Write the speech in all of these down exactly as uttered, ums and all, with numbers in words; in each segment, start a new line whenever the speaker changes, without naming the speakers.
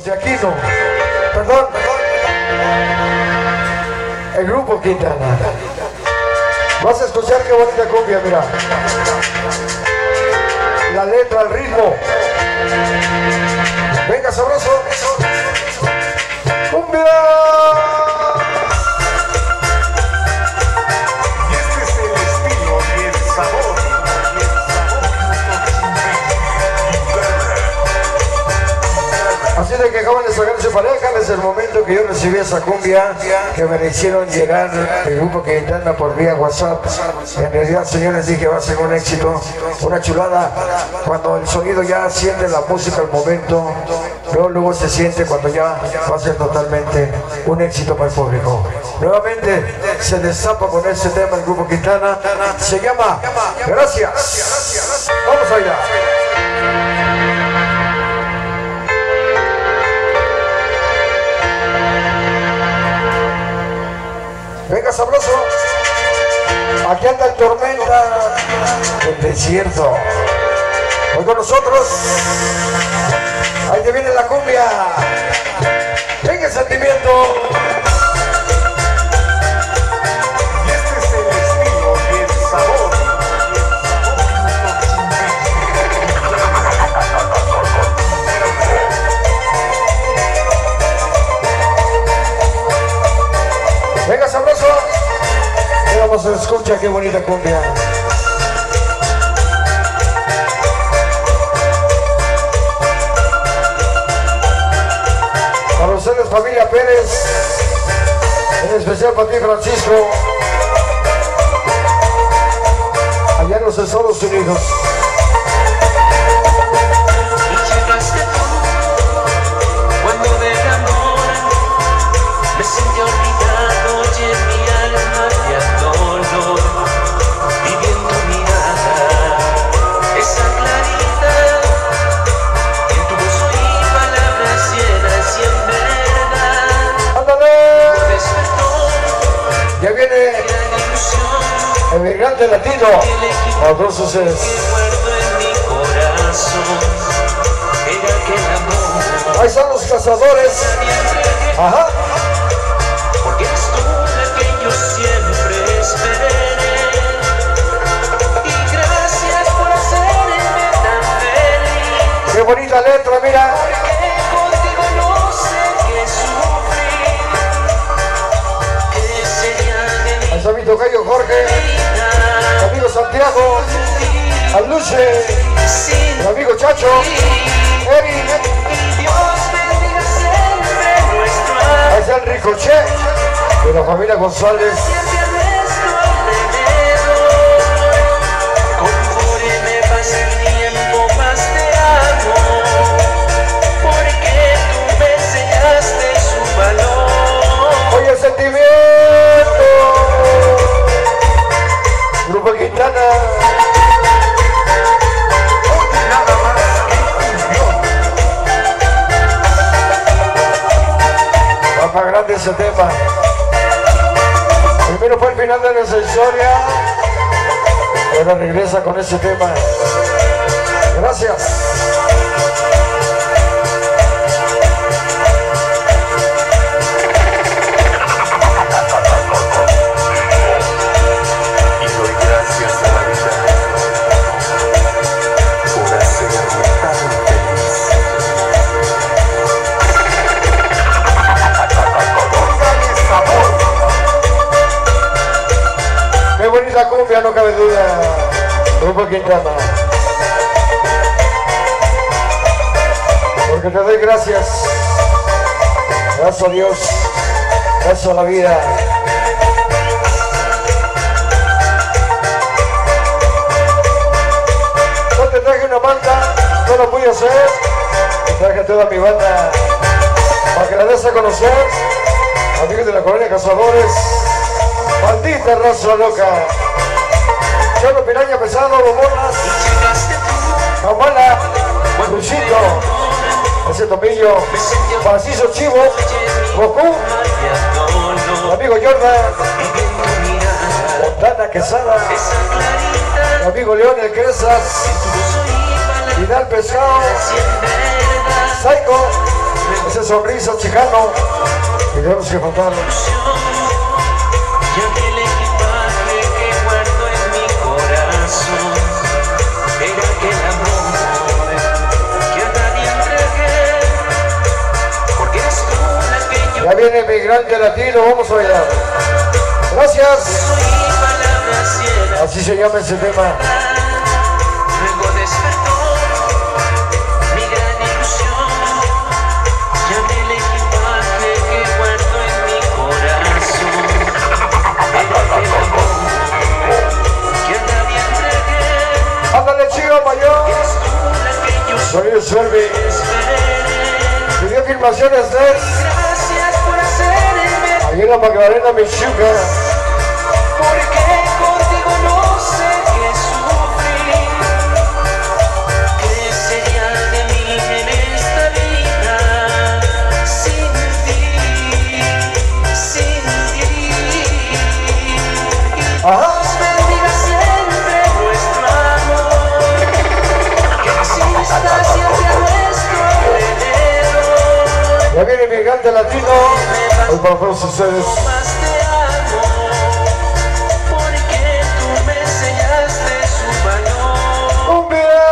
De Aquino, perdón, el grupo Quintana. Vas a escuchar qué bonita cumbia, mira. La letra, el ritmo. Venga, sabroso. ¡Cumbia!
Y este es el estilo y el sabor. Y el sabor.
Así de que acaban de sacar su pareja, desde el momento que yo recibí esa cumbia que me la hicieron llegar el grupo Quintana por vía WhatsApp. En realidad, señores, dije va a ser un éxito, una chulada. Cuando el sonido ya siente la música al momento, luego, luego se siente cuando ya va a ser totalmente un éxito para el público. Nuevamente se destapa con este tema el grupo Quintana. Se llama Gracias. Vamos allá. Venga, sabroso. Aquí anda el Tormenta del desierto. Hoy con nosotros. Ahí te viene la cumbia. Venga el sentimiento.
Y este es el estilo y el sabor.
Venga, sabroso. Y vamos a escuchar qué bonita cumbia. Para ustedes, familia Pérez, en especial para ti, Francisco, allá en los Estados Unidos.
Cuando del amor me sentí olvidado y en mi alma había dolor, viviendo mirada, esa claridad, en tu voz oí palabras llenas y en verdad,
¡Ándale!
me despertó
Ya viene
la ilusión,
el migrante latino a todos ustedes.
que guardo en mi corazón, era que el amor.
Ahí están los cazadores. Ajá.
Porque eres tú la que yo siempre esperé. Y gracias por hacerme tan feliz.
Qué bonita letra, mira.
Porque contigo no sé qué sufrir. ¿Qué sería de
Ahí
mi
está mi tocayo Jorge, mi
vida
amigo Santiago,
sin
Aluche,
ti?
mi amigo Chacho, Eri.
Y Dios bendiga siempre nuestro
Ahí
amor.
está el Ricochet de la familia González.
Siempre nuestro alrededor. Conforme pasa el tiempo más te amo, porque tú me enseñaste su valor.
Oye, el sentimiento. Grupo Quintana.
Nada más que cumbión.
Va para grande ese tema. Primero fue el final de nuestra historia. Ahora regresa con ese tema. Gracias.
Y doy gracias a la vida por hacerme tan feliz. Póngale sabor.
Qué bonita cumbia, no cabe duda. Grupo Quintana. Porque te doy gracias. Gracias a Dios. Gracias a la vida. No te traje una banda, no lo pude hacer. Te traje a toda mi banda para que la des a conocer. Amigos de la colonia Cazadores. Maldita raza loca. Cholo Piraña Pesado, Bobonas, Kamala, Crucito, ese Tomillo, Panciso Chivo, Goku, mi amigo Jordan, Montana Quesada, mi amigo León El Cresas, Vidal Pescado, Psycho, ese sonrisa, chicano. Y tenemos que faltar.
Ya que el equipaje que guardo en mi corazón era aquel amor que a nadie entregué, porque eres tú la que yo
Ya viene Migrante Latino, vamos a bailar. Gracias.
soy, palabras ciegas.
Así se llama ese tema.
Luego despertó mi gran ilusión. Ya vi el equipaje que guardo en mi corazón. Era aquel amor que a nadie entregué.
Ándale, chico mayor.
Eres tú la que yo
Sonido Servi.
esperé.
Pidió filmaciones de
Gracias por hacerme,
ahí en la Magdalena Michuca.
porque contigo no sé qué sufrir. ¿Qué sería de mí en esta vida sin ti, sin ti?
Ajá.
Dios bendiga siempre nuestro amor, que exista siempre a nuestro alrededor.
Ya viene Migrante Latino. Hoy para todos ustedes.
Más te amo, porque tú me enseñaste su valor.
¡Cumbia!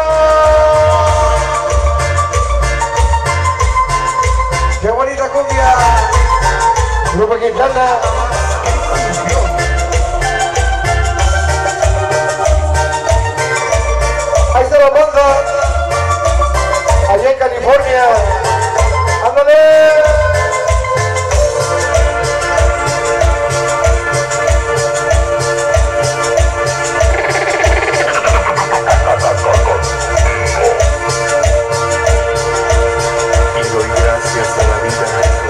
¡Qué bonita cumbia! Grupo Quintana. Ahí está la banda. Allá en California. ¡Ándale!
Y doy gracias a la vida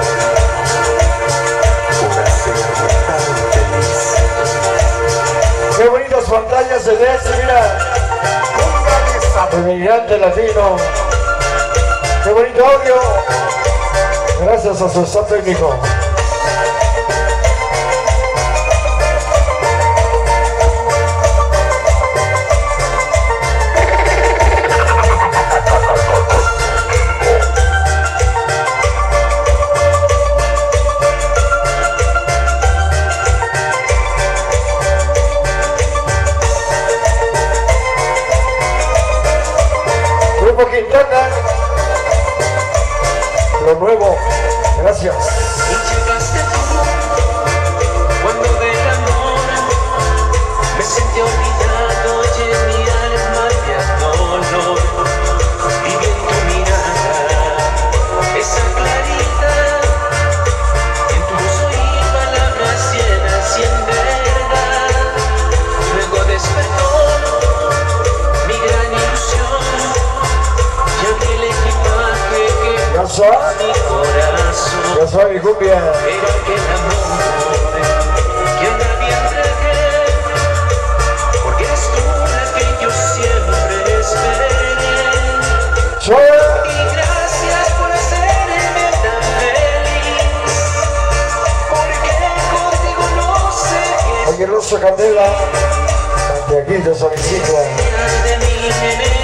por hacerme tan feliz.
¡Qué bonitas pantallas se ven! Mira, el Migrante Latino. ¡Qué bonito audio! Gracias a su staff técnico. Grupo Quintana. Lo nuevo. Gracias.
Y llegaste tú, cuando del amor me sentí olvidado y en mi alma había dolor. Y vi en tu mirada esa claridad, y en tu voz oí palabras llenas y en verdad. Luego despertó mi gran ilusión. Ya vi el equipaje que
Ya soy.
mi corazón.
Ya soy mi cumbia.
Era aquel amor que a nadie entregué, porque eres tú la que yo siempre esperé.
Soy.
Y gracias por hacerme tan feliz, porque contigo no sé qué
Aquí el oso Candela. Ante aquí te solicita.
sería de mí en